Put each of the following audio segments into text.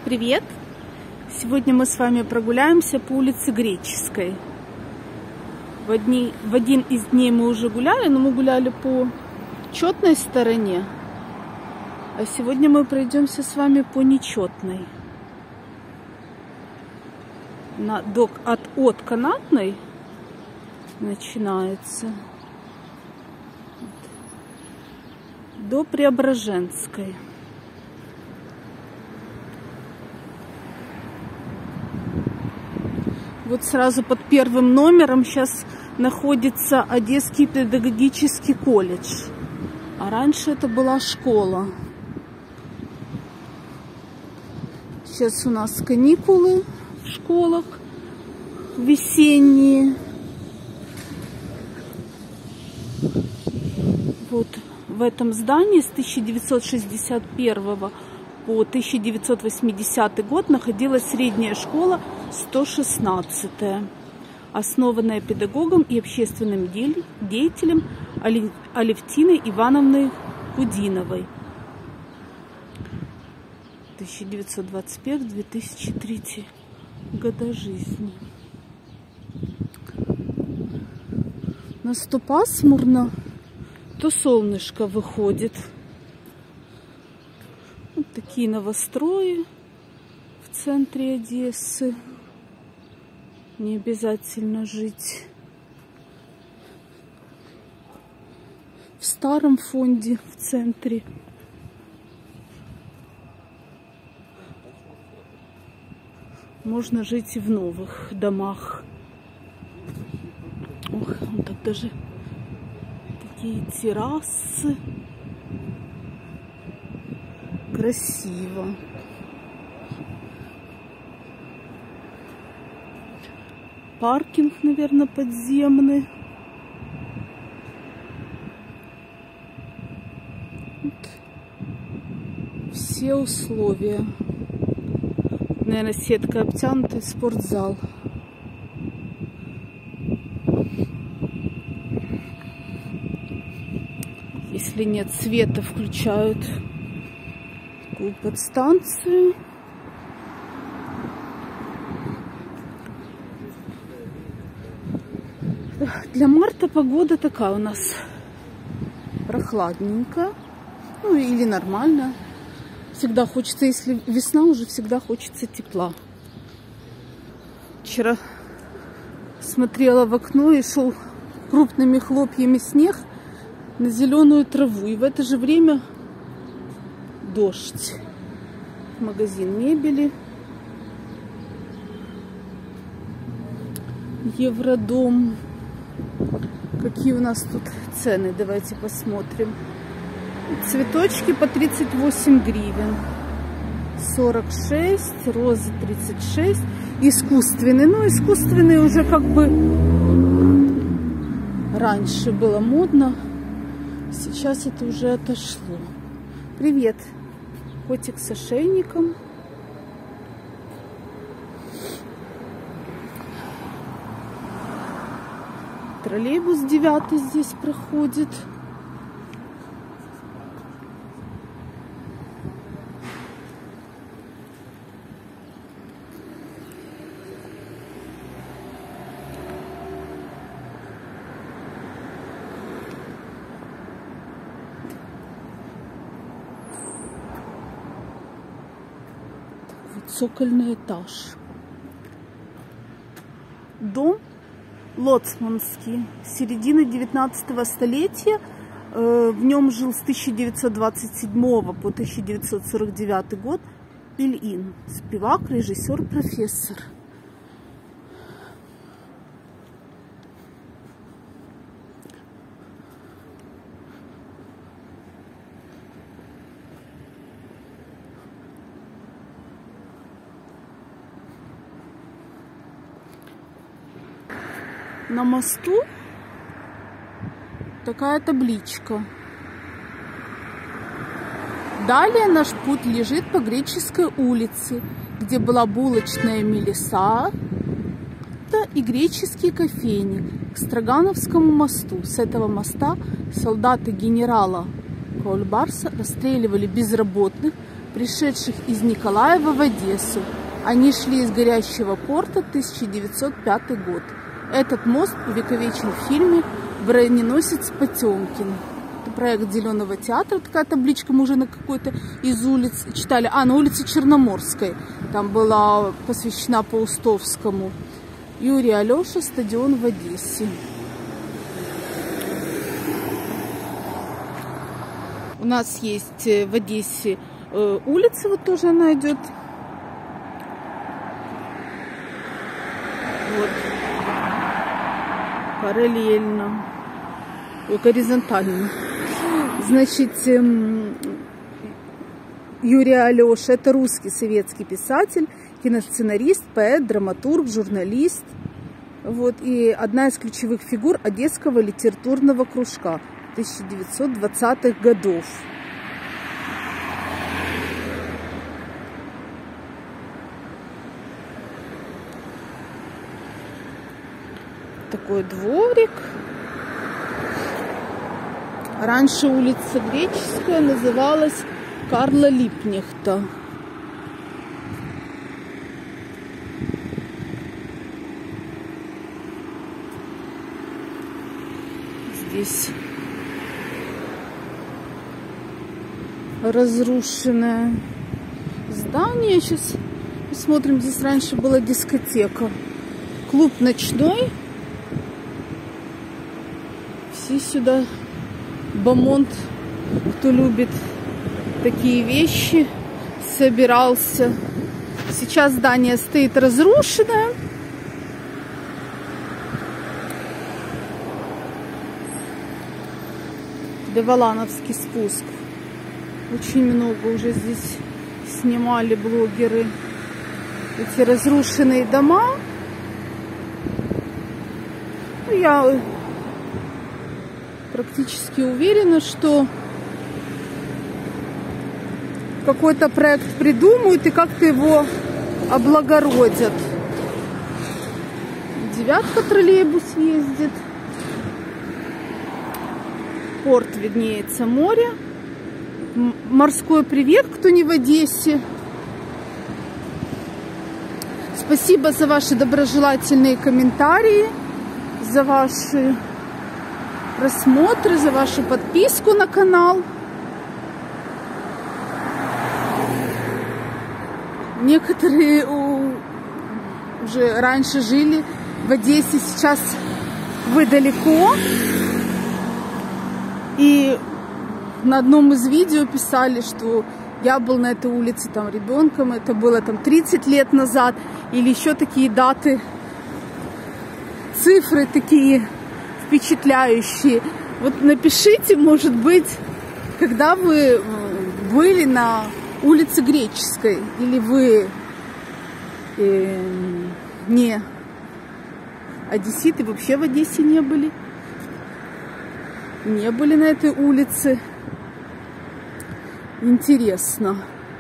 Привет! Сегодня мы с вами прогуляемся по улице Греческой. В один из дней мы уже гуляли, но мы гуляли по четной стороне. А сегодня мы пройдемся с вами по нечетной. От Канатной начинается до Преображенской. Вот сразу под первым номером сейчас находится Одесский педагогический колледж. А раньше это была школа. Сейчас у нас каникулы в школах весенние. Вот в этом здании с 1961 по 1980 год находилась средняя школа 116, основанная педагогом и общественным деятелем Алевтиной Ивановной Кудиновой. 1921-2003 года жизни. У нас то пасмурно, то солнышко выходит. Вот такие новострои в центре Одессы. Не обязательно жить в старом фонде в центре. Можно жить и в новых домах. Ох, вон так даже такие террасы. Красиво. Паркинг, наверное, подземный. Вот. Все условия. Наверное, сеткой обтянутый спортзал. Если нет света, включают такую подстанцию. Для марта погода такая у нас прохладненькая, ну или нормально. Всегда хочется, если весна, уже всегда хочется тепла. Вчера смотрела в окно и шел крупными хлопьями снег на зеленую траву. И в это же время дождь. Магазин мебели. Евродом. Какие у нас тут цены? Давайте посмотрим. Цветочки по 38 гривен. 46, розы 36. Искусственные. Ну, искусственные уже как бы раньше было модно. Сейчас это уже отошло. Привет. Котик с ошейником. Троллейбус 9 здесь проходит. Вот цокольный этаж. Дом Лоцманский, середины 19 столетия. В нем жил с 1927 по 1949 год Ильин, спевак, режиссер, профессор. На мосту такая табличка. Далее наш путь лежит по Греческой улице, где была булочная Мелиса и греческий кофейник, к Строгановскому мосту. С этого моста солдаты генерала Кольбарса расстреливали безработных, пришедших из Николаева в Одессу. Они шли из горящего порта, 1905 год. Этот мост увековечен в фильме «Броненосец Потемкин». Это проект Зеленого театра, такая табличка, мы уже на какой-то из улиц читали. На улице Черноморской, там была посвящена Паустовскому. Юрий Алеша, стадион в Одессе. У нас есть в Одессе улица, вот тоже она идет. Вот. Параллельно. Горизонтально. Значит, Юрий Алеша — это русский советский писатель, киносценарист, поэт, драматург, журналист. Вот. И одна из ключевых фигур Одесского литературного кружка 1920-х годов. Такой дворик. Раньше улица Греческая называлась Карла Липкнехта. Здесь разрушенное здание. Сейчас посмотрим. Здесь раньше была дискотека. Клуб ночной. Все сюда, Бамонт, кто любит такие вещи, собирался. Сейчас здание стоит разрушенное. Деволановский спуск. Очень много уже здесь снимали блогеры. Эти разрушенные дома. Я практически уверена, что какой-то проект придумают и как-то его облагородят. Девятка троллейбус ездит. Порт виднеется, море. Морской привет, кто не в Одессе. Спасибо за ваши доброжелательные комментарии, за ваши просмотры, за вашу подписку на канал. Некоторые уже раньше жили в Одессе, сейчас вы далеко. И на одном из видео писали, что я был на этой улице там ребенком, это было там 30 лет назад, или еще такие даты, цифры такие впечатляющие. Вот напишите, может быть, когда вы были на улице Греческой, или вы не одесситы, вообще в Одессе не были на этой улице. Интересно.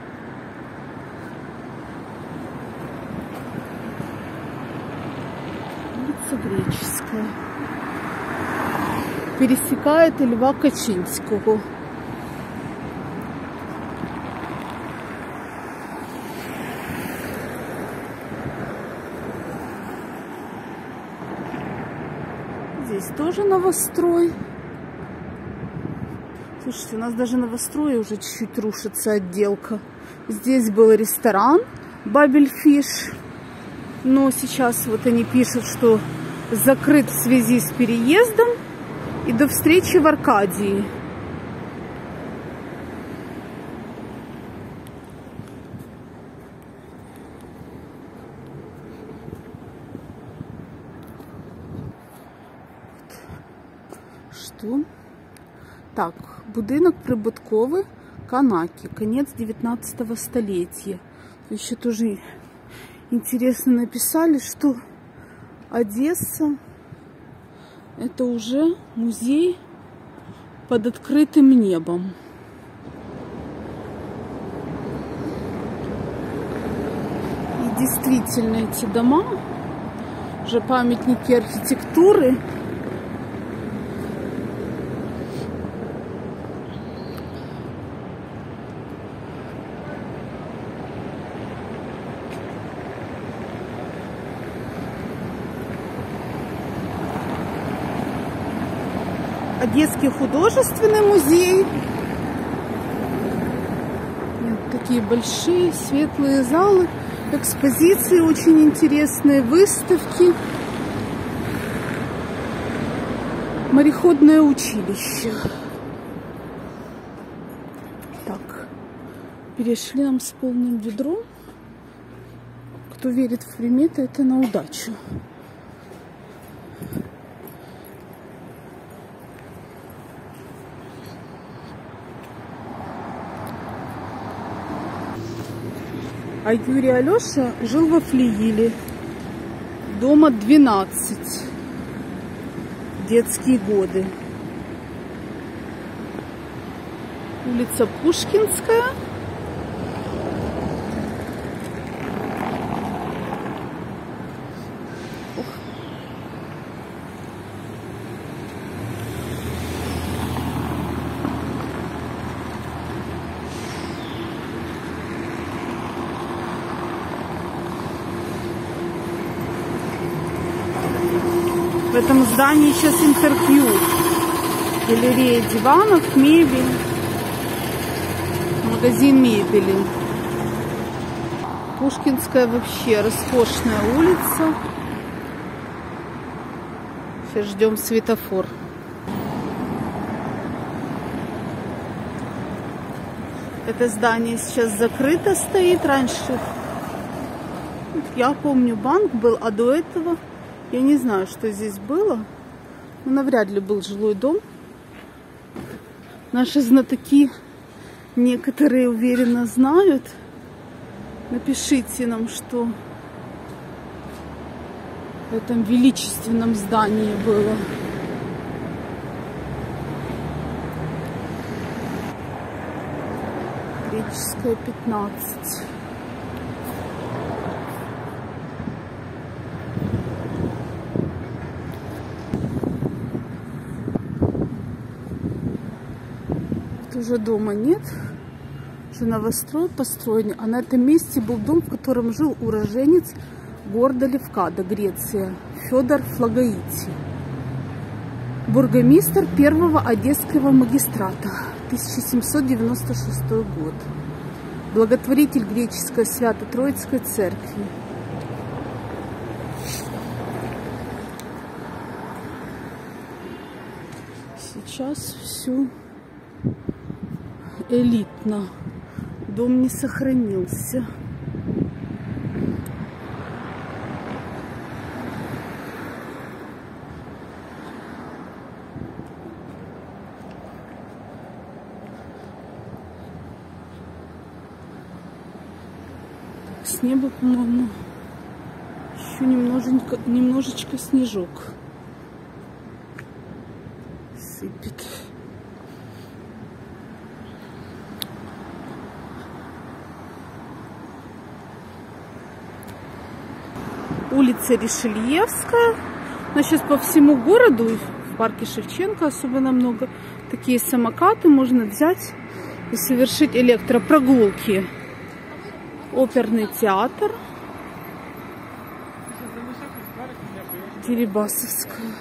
Улица Греческая. Пересекает Льва Качинского. Здесь тоже новострой. Слушайте, у нас даже новострой уже чуть-чуть рушится отделка. Здесь был ресторан Бабельфиш, но сейчас вот они пишут, что закрыт в связи с переездом. И до встречи в Аркадии. Что? Так, будинок прибутковый Канаки, конец 19 столетия. Еще тоже интересно написали, что Одесса — это уже музей под открытым небом. И действительно, эти дома уже памятники архитектуры. Одесский художественный музей. Такие большие светлые залы, экспозиции очень интересные, выставки. Мореходное училище. Так, перешли нам с полным ведром. Кто верит в приметы, это на удачу. А Юрий Алеша жил во флигеле, дома 12, детские годы. Улица Пушкинская. В этом здании сейчас интервью. Галерея диванов, мебель. Магазин мебели. Пушкинская вообще роскошная улица. Сейчас ждем светофор. Это здание сейчас закрыто стоит. Раньше, я помню, банк был, а до этого я не знаю, что здесь было. Но навряд ли был жилой дом. Наши знатоки некоторые уверенно знают. Напишите нам, что в этом величественном здании было. Греческая, 15. Уже дома нет, уже новострой построен, а на этом месте был дом, в котором жил уроженец города Левкада, Греция, Федор Флагоити, бургомистр первого Одесского магистрата, 1796 год, благотворитель греческой Свято-Троицкой церкви. Сейчас все элитно. Дом не сохранился. С неба, по-моему, еще немножечко снежок сыпет. Улица Ришельевская. Но сейчас по всему городу, в парке Шевченко особенно много, такие самокаты можно взять и совершить электропрогулки. Оперный театр. Дерибасовская.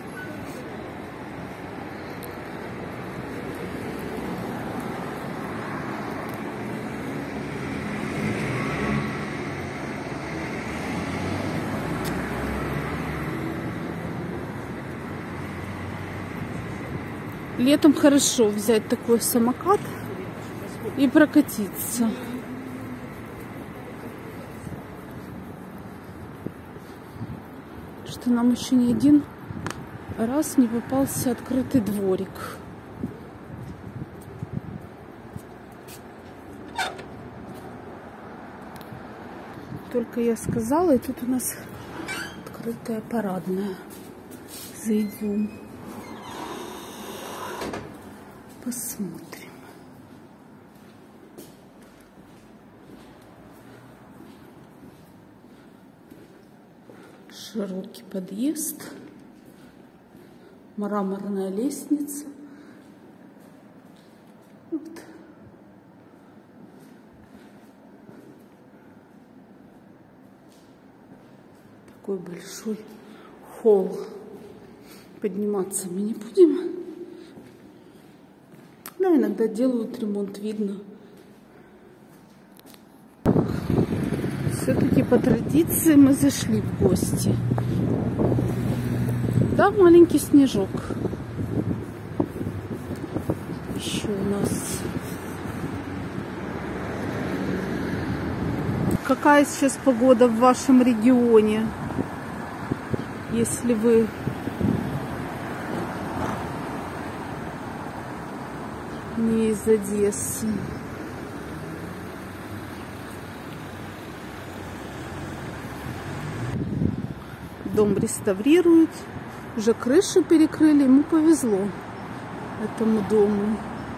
Летом хорошо взять такой самокат и прокатиться. Что нам еще ни один раз не попался открытый дворик. Только я сказала, и тут у нас открытая парадная. Зайдем. Посмотрим. Широкий подъезд. Мраморная лестница. Вот. Такой большой холл. Подниматься мы не будем. Да, иногда делают ремонт, видно. Все-таки по традиции мы зашли в гости. Да, маленький снежок. Еще у нас. Какая сейчас погода в вашем регионе? Если вы не из Одессы. Дом реставрируют. Уже крышу перекрыли. Ему повезло, этому дому.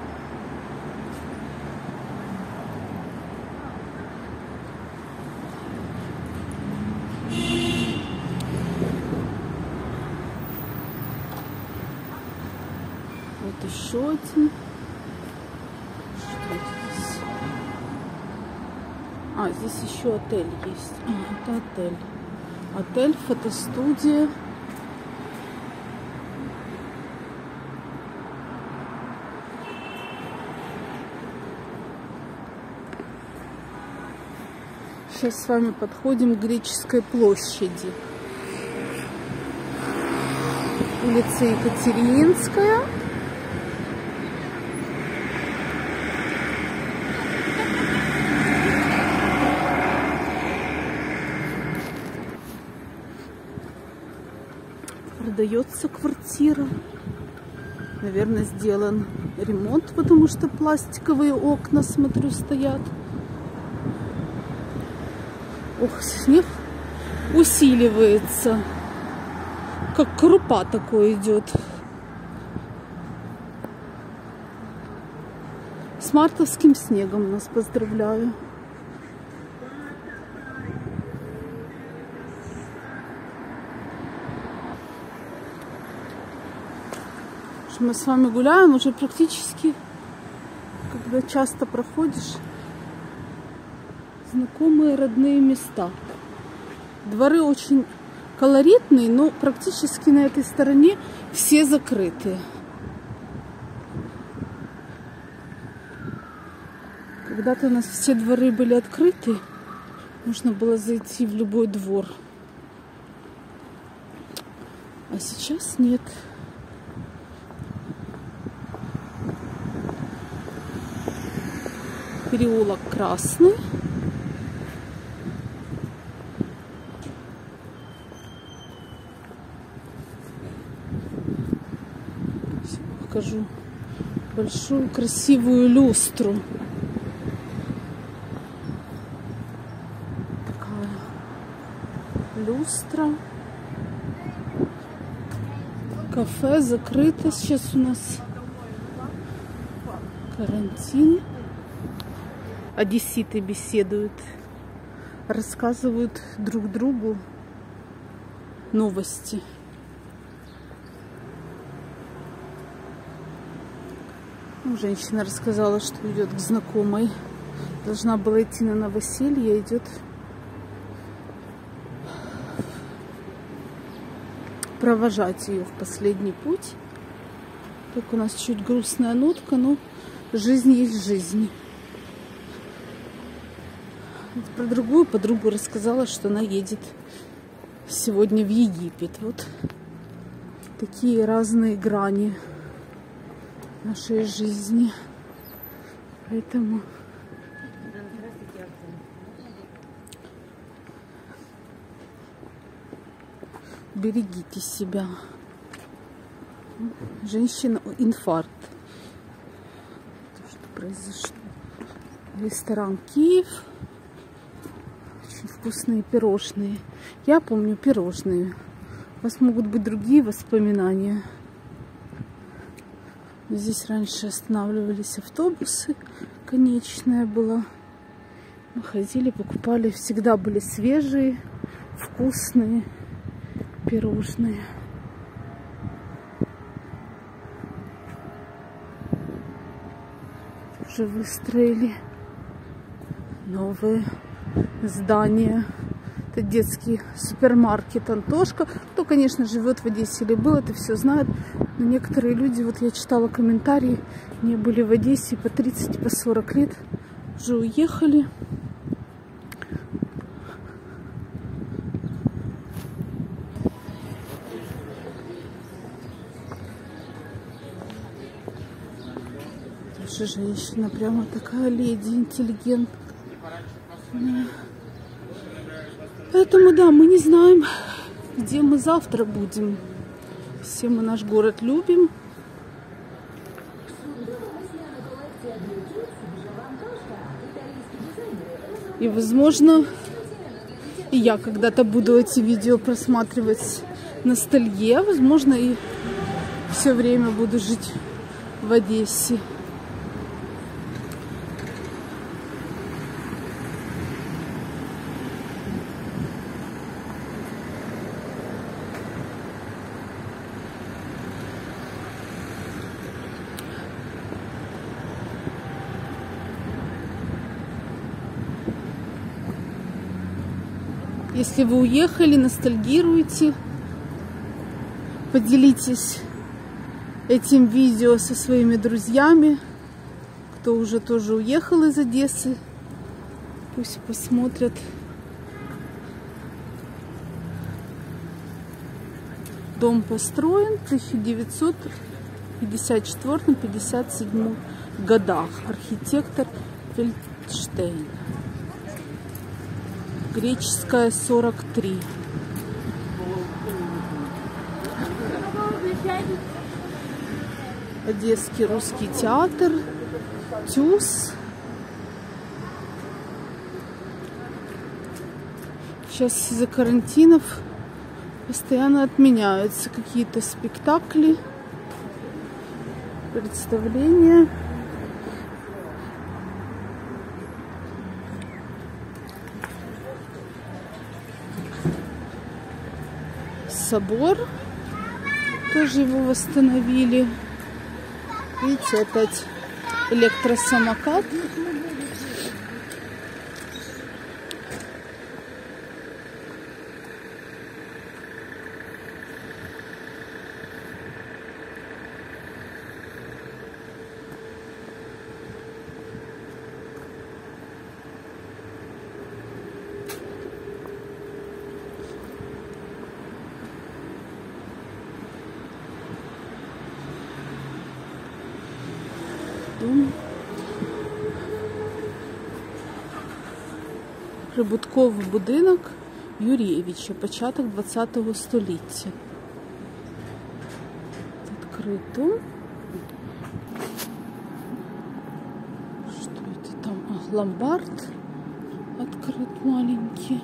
Вот еще один. Что здесь? А, здесь еще отель есть. А, это отель. Отель, фотостудия. Сейчас с вами подходим к Греческой площади. Улица Екатерининская. Продается квартира. Наверное, сделан ремонт, потому что пластиковые окна, смотрю, стоят. Ох, снег усиливается. Как крупа такое идет. С мартовским снегом нас поздравляю. Мы с вами гуляем уже практически, когда часто проходишь, знакомые родные места. Дворы очень колоритные, но практически на этой стороне все закрыты. Когда-то у нас все дворы были открыты, можно было зайти в любой двор. А сейчас нет. Переулок Красный. Сейчас покажу большую красивую люстру. Такая люстра. Кафе закрыто. Сейчас у нас карантин. Одесситы беседуют, рассказывают друг другу новости. Женщина рассказала, что идет к знакомой. Должна была идти на новоселье, идет провожать ее в последний путь. Так у нас чуть грустная нотка, но жизнь есть жизнь. Про другую подругу рассказала, что она едет сегодня в Египет. Вот такие разные грани нашей жизни. Поэтому берегите себя. Женщина, инфаркт. То, что произошло. Ресторан Киев. Очень вкусные пирожные. Я помню пирожные. У вас могут быть другие воспоминания. Здесь раньше останавливались автобусы. Конечная была. Мы ходили, покупали. Всегда были свежие, вкусные пирожные. Уже выстроили новые здания. Это детский супермаркет Антошка. Кто, конечно, живет в Одессе или был, это все знает. Но некоторые люди, вот я читала комментарии, не были в Одессе по 30, по 40 лет, уже уехали. Тоже женщина, прямо такая леди, интеллигентная. Поэтому, да, мы не знаем, где мы завтра будем. Все мы наш город любим. И, возможно, и я когда-то буду эти видео просматривать ностальгия. Возможно, и все время буду жить в Одессе. Если вы уехали, ностальгируете, поделитесь этим видео со своими друзьями, кто уже тоже уехал из Одессы. Пусть посмотрят. Дом построен в 1954-57 годах. Архитектор Фельдштейн. Греческая, 43. Одесский русский театр. ТЮЗ. Сейчас из-за карантинов постоянно отменяются какие-то спектакли, представления. Собор, тоже его восстановили. Видите, опять электросамокат. Прибутковий будинок Юрєвича, початок 20-го століття. Открыто. Что это там? Ломбард открыт маленький.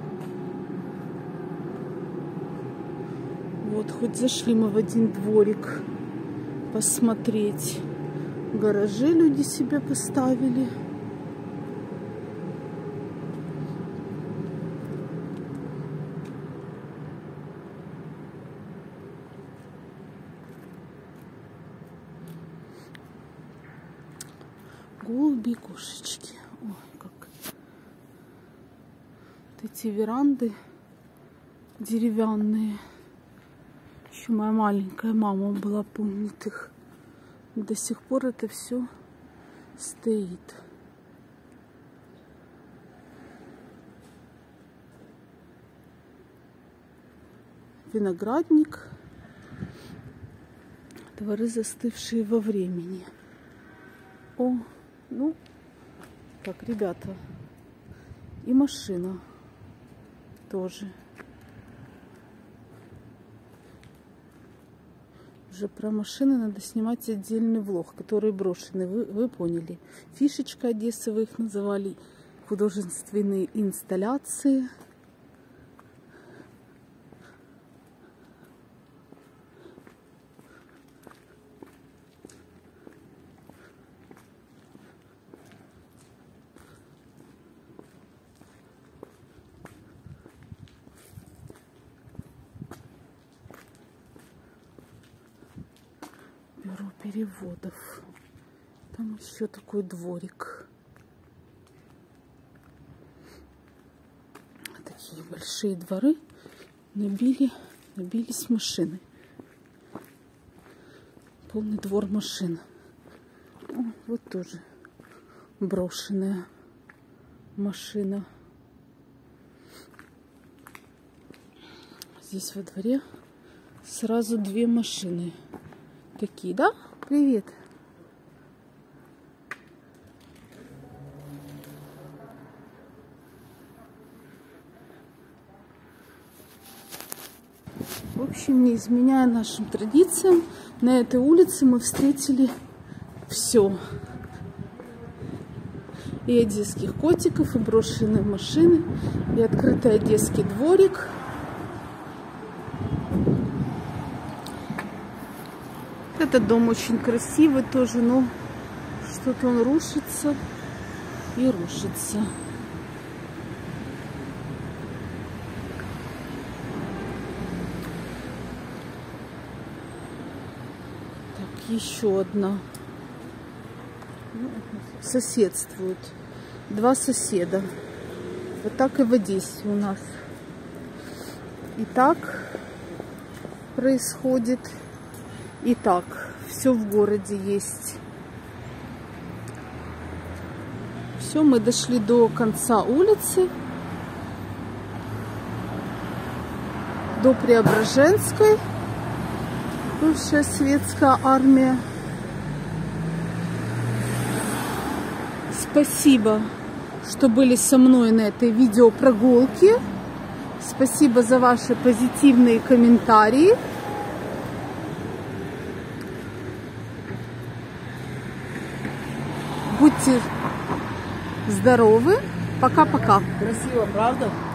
Вот, хоть зашли мы в один дворик посмотреть. Гаражи люди себе поставили. Голуби и кошечки. Ой, как. Вот эти веранды деревянные. Еще моя маленькая мама была, помнит их. До сих пор это все стоит. Виноградник. Дворы, застывшие во времени. О, ну, так, ребята, и машина тоже. Уже про машины надо снимать отдельный влог, которые брошены, вы поняли. Фишечка Одессы, вы их называли, художественные инсталляции. Бюро переводов. Там еще такой дворик. Такие большие дворы. Набились машины. полный двор машин. О, вот тоже брошенная машина. Здесь во дворе сразу две машины. Такие, да? Привет. В общем, не изменяя нашим традициям, на этой улице мы встретили все. И одесских котиков, и брошенные машины, и открытый одесский дворик. Этот дом очень красивый тоже, но что-то он рушится и рушится. Так, еще одна. Соседствуют. Два соседа. Вот так и в Одессе у нас. И так происходит. И так. Все в городе есть. Все, мы дошли до конца улицы. До Преображенской. Бывшая светская армия. Спасибо, что были со мной на этой видеопрогулке. Спасибо за ваши позитивные комментарии. Будьте здоровы. Пока-пока. Красиво, правда?